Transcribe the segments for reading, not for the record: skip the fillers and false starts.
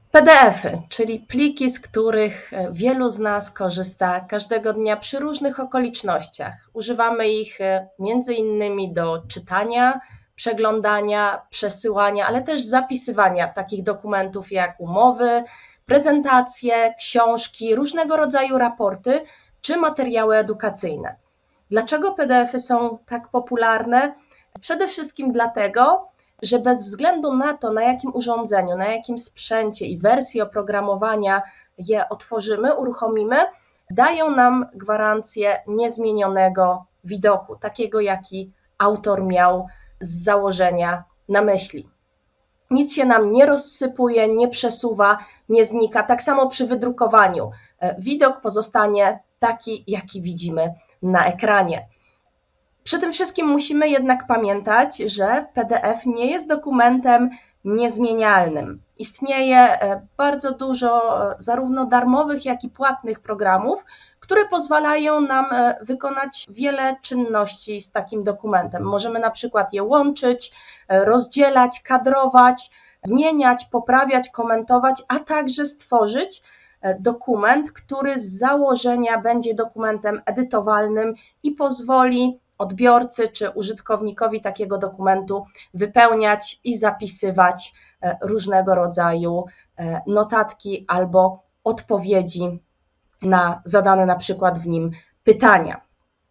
PDF-y, czyli pliki, z których wielu z nas korzysta każdego dnia przy różnych okolicznościach. Używamy ich między innymi do czytania, przeglądania, przesyłania, ale też zapisywania takich dokumentów jak umowy, prezentacje, książki, różnego rodzaju raporty czy materiały edukacyjne. Dlaczego PDF-y są tak popularne? Przede wszystkim dlatego, że bez względu na to, na jakim urządzeniu, na jakim sprzęcie i wersji oprogramowania je otworzymy, uruchomimy, dają nam gwarancję niezmienionego widoku, takiego jaki autor miał z założenia na myśli. Nic się nam nie rozsypuje, nie przesuwa, nie znika. Tak samo przy wydrukowaniu. Widok pozostanie taki, jaki widzimy na ekranie. Przy tym wszystkim musimy jednak pamiętać, że PDF nie jest dokumentem niezmienialnym. Istnieje bardzo dużo zarówno darmowych, jak i płatnych programów, które pozwalają nam wykonać wiele czynności z takim dokumentem. Możemy na przykład je łączyć, rozdzielać, kadrować, zmieniać, poprawiać, komentować, a także stworzyć dokument, który z założenia będzie dokumentem edytowalnym i pozwoli odbiorcy czy użytkownikowi takiego dokumentu wypełniać i zapisywać różnego rodzaju notatki albo odpowiedzi na zadane na przykład w nim pytania.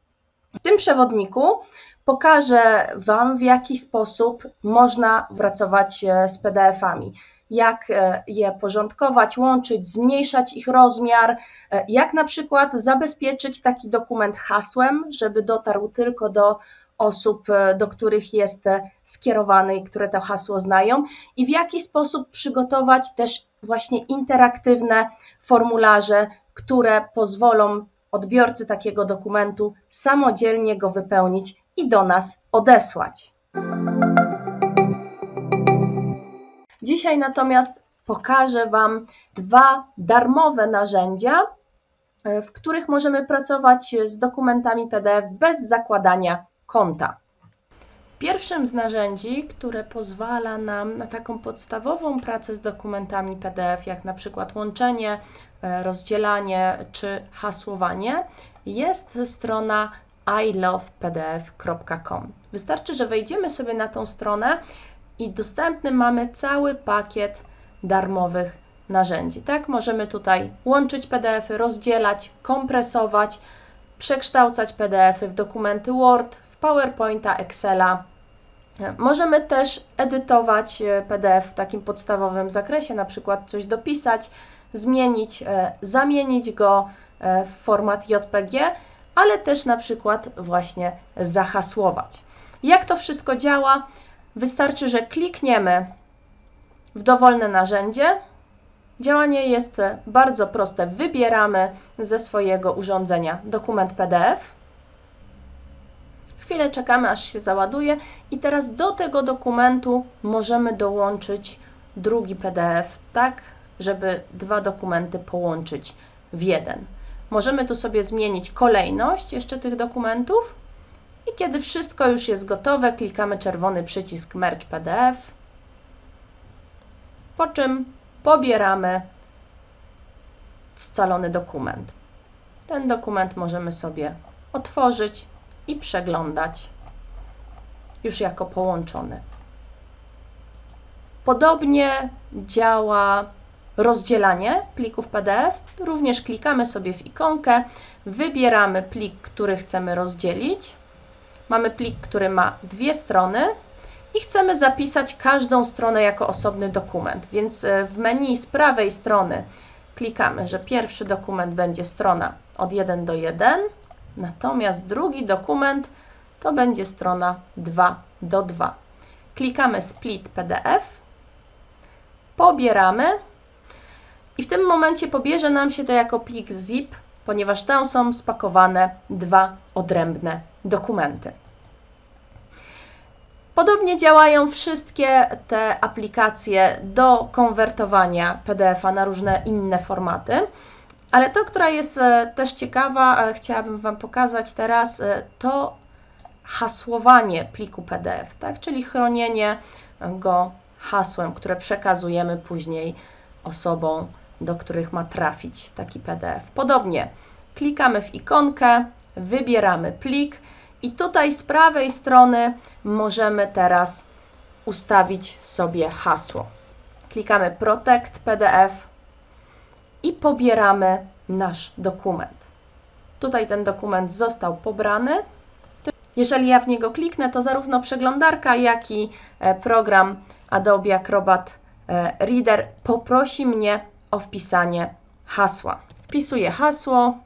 W tym przewodniku pokażę Wam, w jaki sposób można pracować z PDF-ami. Jak je porządkować, łączyć, zmniejszać ich rozmiar, jak na przykład zabezpieczyć taki dokument hasłem, żeby dotarł tylko do osób, do których jest skierowany i które to hasło znają, i w jaki sposób przygotować też właśnie interaktywne formularze, które pozwolą odbiorcy takiego dokumentu samodzielnie go wypełnić i do nas odesłać. Dzisiaj natomiast pokażę Wam dwa darmowe narzędzia, w których możemy pracować z dokumentami PDF bez zakładania konta. Pierwszym z narzędzi, które pozwala nam na taką podstawową pracę z dokumentami PDF, jak na przykład łączenie, rozdzielanie czy hasłowanie, jest strona ilovepdf.com. Wystarczy, że wejdziemy sobie na tą stronę i dostępny mamy cały pakiet darmowych narzędzi. Tak, możemy tutaj łączyć PDF-y, rozdzielać, kompresować, przekształcać PDF-y w dokumenty Word, w PowerPointa, Excela. Możemy też edytować PDF w takim podstawowym zakresie, na przykład coś dopisać, zmienić, zamienić go w format JPG, ale też na przykład właśnie zahasłować. Jak to wszystko działa? Wystarczy, że klikniemy w dowolne narzędzie. Działanie jest bardzo proste. Wybieramy ze swojego urządzenia dokument PDF. Chwilę czekamy, aż się załaduje i teraz do tego dokumentu możemy dołączyć drugi PDF, tak, żeby dwa dokumenty połączyć w jeden. Możemy tu sobie zmienić kolejność jeszcze tych dokumentów i kiedy wszystko już jest gotowe, klikamy czerwony przycisk Merge PDF, po czym pobieramy scalony dokument. Ten dokument możemy sobie otworzyć i przeglądać już jako połączony. Podobnie działa rozdzielanie plików PDF. Również klikamy sobie w ikonkę, wybieramy plik, który chcemy rozdzielić. Mamy plik, który ma dwie strony i chcemy zapisać każdą stronę jako osobny dokument, więc w menu z prawej strony klikamy, że pierwszy dokument będzie strona od 1 do 1, natomiast drugi dokument to będzie strona 2 do 2. Klikamy Split PDF, pobieramy i w tym momencie pobierze nam się to jako plik zip, ponieważ tam są spakowane dwa odrębne dokumenty. Podobnie działają wszystkie te aplikacje do konwertowania PDF-a na różne inne formaty, ale to, która jest też ciekawa, chciałabym Wam pokazać teraz, to hasłowanie pliku PDF, tak? Czyli chronienie go hasłem, które przekazujemy później osobom, do których ma trafić taki PDF. Podobnie klikamy w ikonkę, wybieramy plik i tutaj z prawej strony możemy teraz ustawić sobie hasło. Klikamy Protect PDF i pobieramy nasz dokument. Tutaj ten dokument został pobrany. Jeżeli ja w niego kliknę, to zarówno przeglądarka, jak i program Adobe Acrobat Reader poprosi mnie o wpisanie hasła. Wpisuję hasło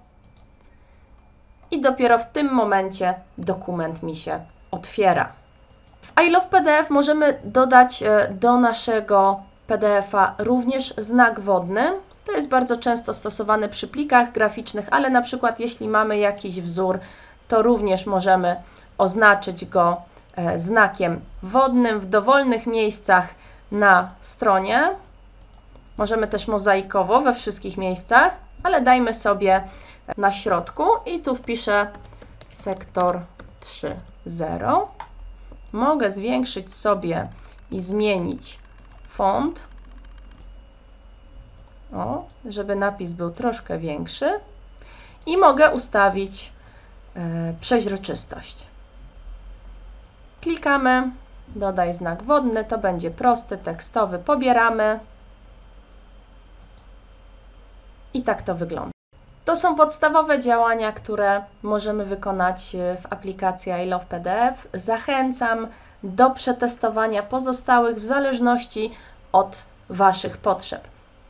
i dopiero w tym momencie dokument mi się otwiera. W I Love PDF możemy dodać do naszego PDF-a również znak wodny. To jest bardzo często stosowane przy plikach graficznych, ale na przykład jeśli mamy jakiś wzór, to również możemy oznaczyć go znakiem wodnym w dowolnych miejscach na stronie. Możemy też mozaikowo we wszystkich miejscach, ale dajmy sobie na środku i tu wpiszę sektor 3.0. Mogę zwiększyć sobie i zmienić font, żeby napis był troszkę większy i mogę ustawić przeźroczystość. Klikamy, dodaj znak wodny, to będzie prosty, tekstowy, pobieramy i tak to wygląda. To są podstawowe działania, które możemy wykonać w aplikacji I Love PDF. Zachęcam do przetestowania pozostałych w zależności od Waszych potrzeb.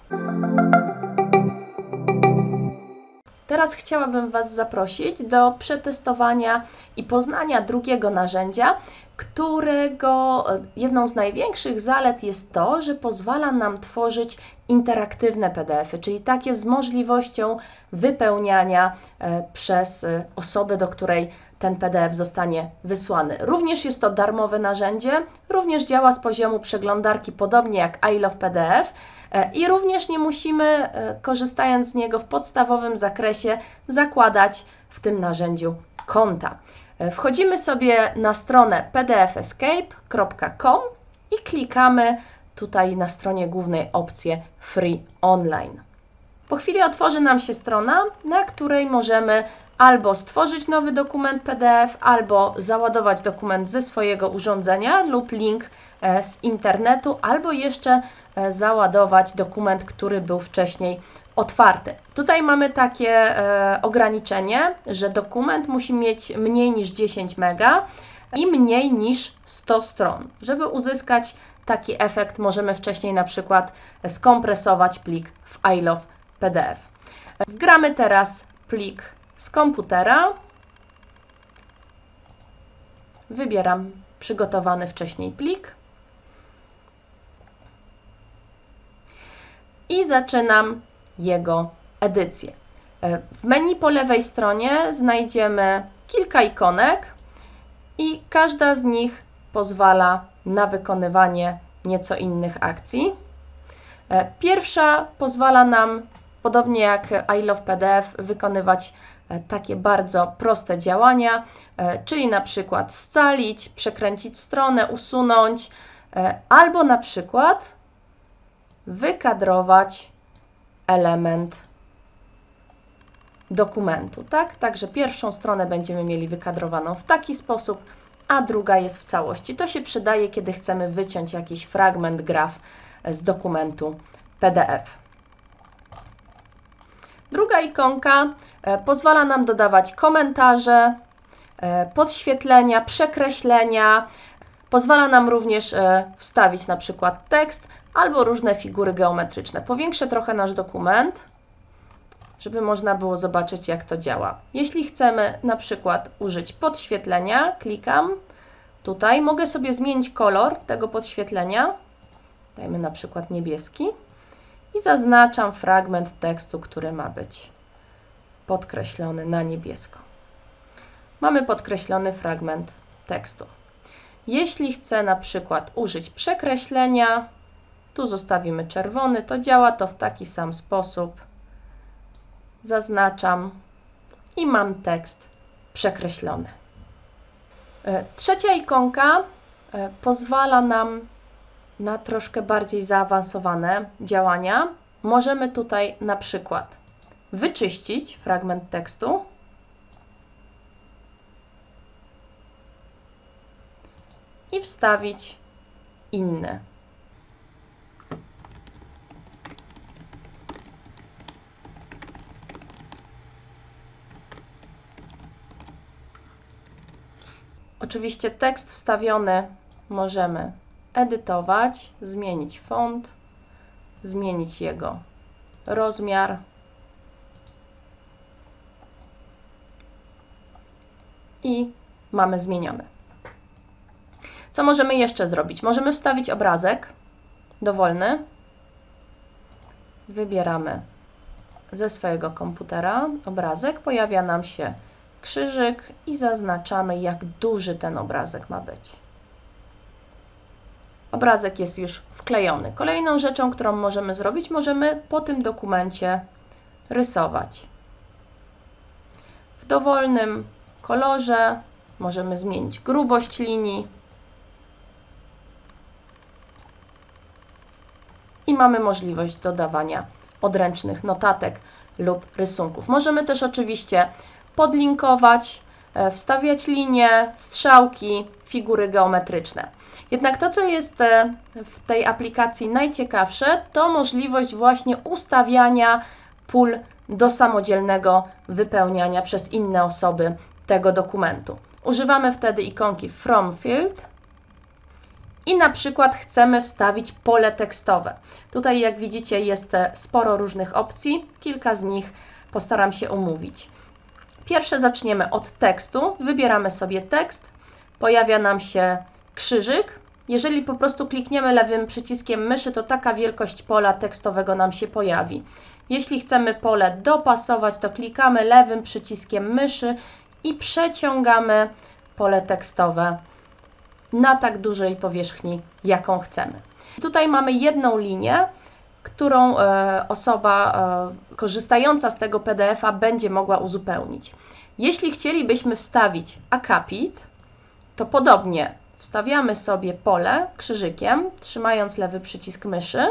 Teraz chciałabym Was zaprosić do przetestowania i poznania drugiego narzędzia, którego jedną z największych zalet jest to, że pozwala nam tworzyć interaktywne PDF-y, czyli takie z możliwością wypełniania przez osobę, do której ten PDF zostanie wysłany. Również jest to darmowe narzędzie, również działa z poziomu przeglądarki podobnie jak I Love PDF i również nie musimy, korzystając z niego w podstawowym zakresie, zakładać w tym narzędziu konta. Wchodzimy sobie na stronę pdfescape.com i klikamy tutaj na stronie głównej opcję Free Online. Po chwili otworzy nam się strona, na której możemy albo stworzyć nowy dokument PDF, albo załadować dokument ze swojego urządzenia lub link z internetu, albo jeszcze załadować dokument, który był wcześniej otwarty. Tutaj mamy takie ograniczenie, że dokument musi mieć mniej niż 10 MB i mniej niż 100 stron. Żeby uzyskać taki efekt, możemy wcześniej na przykład skompresować plik w I Love PDF. Wgramy teraz plik z komputera. Wybieram przygotowany wcześniej plik i zaczynam jego edycję. W menu po lewej stronie znajdziemy kilka ikonek i każda z nich pozwala na wykonywanie nieco innych akcji. Pierwsza pozwala nam, podobnie jak I Love PDF, wykonywać takie bardzo proste działania, czyli na przykład scalić, przekręcić stronę, usunąć, albo na przykład wykadrować element dokumentu. Także pierwszą stronę będziemy mieli wykadrowaną w taki sposób, a druga jest w całości. To się przydaje, kiedy chcemy wyciąć jakiś fragment graf z dokumentu PDF. Druga ikonka pozwala nam dodawać komentarze, podświetlenia, przekreślenia. Pozwala nam również wstawić na przykład tekst albo różne figury geometryczne. Powiększę trochę nasz dokument, żeby można było zobaczyć, jak to działa. Jeśli chcemy na przykład użyć podświetlenia, klikam tutaj. Mogę sobie zmienić kolor tego podświetlenia. Dajmy na przykład niebieski. I zaznaczam fragment tekstu, który ma być podkreślony na niebiesko. Mamy podkreślony fragment tekstu. Jeśli chcę na przykład użyć przekreślenia, tu zostawimy czerwony, to działa to w taki sam sposób. Zaznaczam i mam tekst przekreślony. Trzecia ikonka pozwala nam na troszkę bardziej zaawansowane działania, możemy tutaj na przykład wyczyścić fragment tekstu i wstawić inny. Oczywiście tekst wstawiony możemy edytować, zmienić font, zmienić jego rozmiar. I mamy zmienione. Co możemy jeszcze zrobić? Możemy wstawić obrazek dowolny. Wybieramy ze swojego komputera obrazek, pojawia nam się krzyżyk i zaznaczamy, jak duży ten obrazek ma być. Obrazek jest już wklejony. Kolejną rzeczą, którą możemy zrobić, możemy po tym dokumencie rysować. W dowolnym kolorze możemy zmienić grubość linii i mamy możliwość dodawania odręcznych notatek lub rysunków. Możemy też oczywiście podlinkować, wstawiać linie, strzałki, figury geometryczne. Jednak to, co jest w tej aplikacji najciekawsze, to możliwość właśnie ustawiania pól do samodzielnego wypełniania przez inne osoby tego dokumentu. Używamy wtedy ikonki From Field i na przykład chcemy wstawić pole tekstowe. Tutaj, jak widzicie, jest sporo różnych opcji. Kilka z nich postaram się omówić. Pierwsze zaczniemy od tekstu. Wybieramy sobie tekst. Pojawia nam się krzyżyk. Jeżeli po prostu klikniemy lewym przyciskiem myszy, to taka wielkość pola tekstowego nam się pojawi. Jeśli chcemy pole dopasować, to klikamy lewym przyciskiem myszy i przeciągamy pole tekstowe na tak dużej powierzchni, jaką chcemy. Tutaj mamy jedną linię, którą osoba korzystająca z tego PDF-a będzie mogła uzupełnić. Jeśli chcielibyśmy wstawić akapit, to podobnie wstawiamy sobie pole krzyżykiem, trzymając lewy przycisk myszy,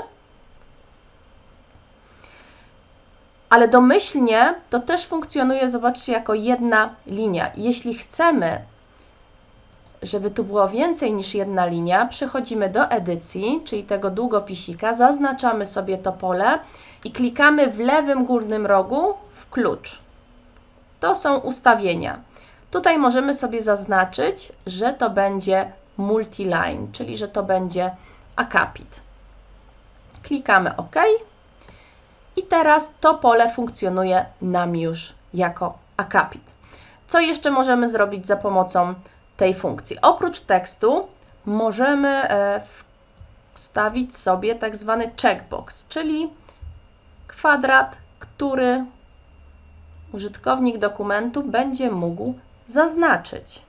ale domyślnie to też funkcjonuje, zobaczcie, jako jedna linia. Jeśli chcemy, żeby tu było więcej niż jedna linia, przechodzimy do edycji, czyli tego długopisika, zaznaczamy sobie to pole i klikamy w lewym górnym rogu w klucz. To są ustawienia. Tutaj możemy sobie zaznaczyć, że to będzie multiline, czyli że to będzie akapit. Klikamy OK i teraz to pole funkcjonuje nam już jako akapit. Co jeszcze możemy zrobić za pomocą tej funkcji? Oprócz tekstu możemy wstawić sobie tak zwany checkbox, czyli kwadrat, który użytkownik dokumentu będzie mógł zaznaczyć.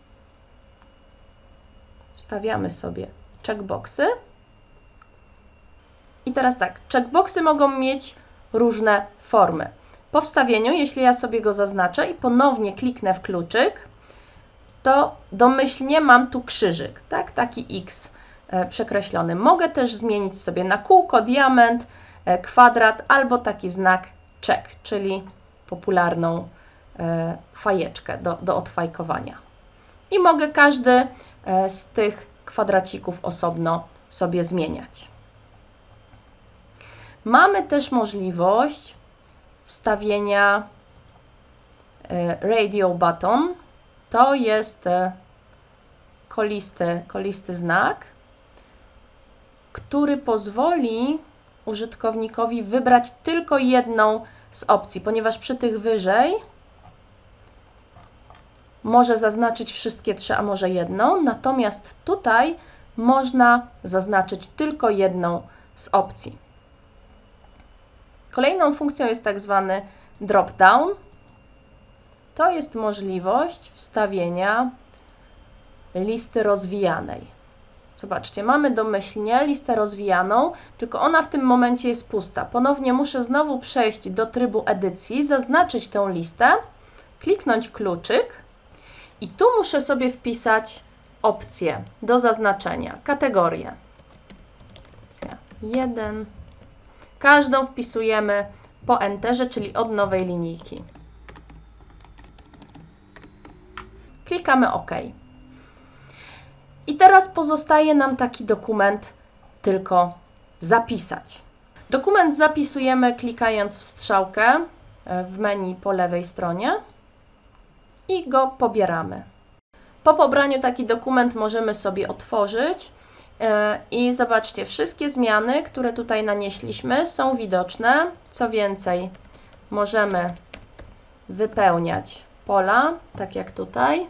Wstawiamy sobie checkboxy. I teraz tak, checkboxy mogą mieć różne formy. Po wstawieniu, jeśli ja sobie go zaznaczę i ponownie kliknę w kluczyk, to domyślnie mam tu krzyżyk, tak? Taki X przekreślony. Mogę też zmienić sobie na kółko, diament, kwadrat albo taki znak check, czyli popularną fajeczkę do odfajkowania. I mogę każdy z tych kwadracików osobno sobie zmieniać. Mamy też możliwość wstawienia radio button. To jest kolisty znak, który pozwoli użytkownikowi wybrać tylko jedną z opcji, ponieważ przy tych wyżej może zaznaczyć wszystkie trzy, a może jedną, natomiast tutaj można zaznaczyć tylko jedną z opcji. Kolejną funkcją jest tak zwany drop-down. To jest możliwość wstawienia listy rozwijanej. Zobaczcie, mamy domyślnie listę rozwijaną, tylko ona w tym momencie jest pusta. Ponownie muszę znowu przejść do trybu edycji, zaznaczyć tę listę, kliknąć kluczyk i tu muszę sobie wpisać opcję do zaznaczenia, kategorię. 1. Każdą wpisujemy po Enterze, czyli od nowej linijki. Klikamy OK. I teraz pozostaje nam taki dokument tylko zapisać. Dokument zapisujemy klikając w strzałkę w menu po lewej stronie i go pobieramy. Po pobraniu taki dokument możemy sobie otworzyć i zobaczcie, wszystkie zmiany, które tutaj nanieśliśmy, są widoczne. Co więcej, możemy wypełniać pola, tak jak tutaj.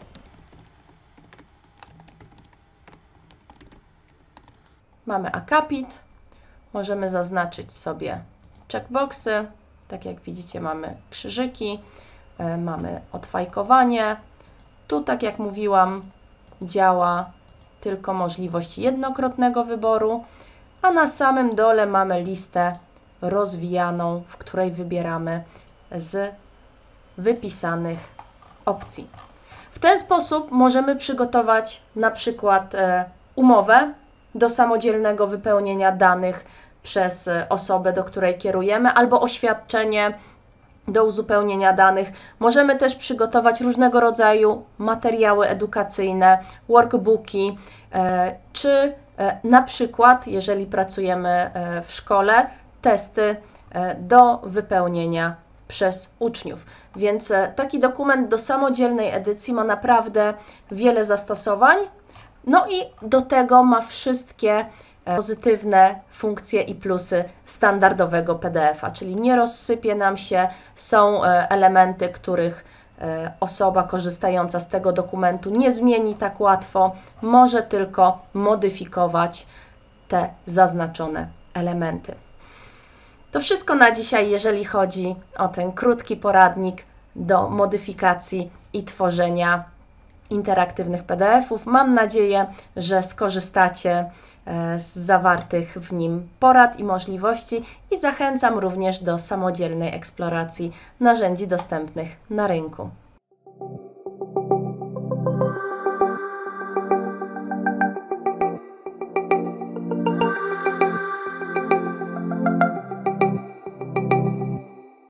Mamy akapit, możemy zaznaczyć sobie checkboxy, tak jak widzicie mamy krzyżyki, mamy odfajkowanie. Tu, tak jak mówiłam, działa tylko możliwość jednokrotnego wyboru, a na samym dole mamy listę rozwijaną, w której wybieramy z wypisanych opcji. W ten sposób możemy przygotować na przykład umowę do samodzielnego wypełnienia danych przez osobę, do której kierujemy, albo oświadczenie do uzupełnienia danych. Możemy też przygotować różnego rodzaju materiały edukacyjne, workbooki, czy na przykład, jeżeli pracujemy w szkole, testy do wypełnienia przez uczniów. Więc taki dokument do samodzielnej edycji ma naprawdę wiele zastosowań. No i do tego ma wszystkie pozytywne funkcje i plusy standardowego PDF-a, czyli nie rozsypie nam się, są elementy, których osoba korzystająca z tego dokumentu nie zmieni tak łatwo, może tylko modyfikować te zaznaczone elementy. To wszystko na dzisiaj, jeżeli chodzi o ten krótki poradnik do modyfikacji i tworzenia interaktywnych PDF-ów. Mam nadzieję, że skorzystacie z zawartych w nim porad i możliwości i zachęcam również do samodzielnej eksploracji narzędzi dostępnych na rynku.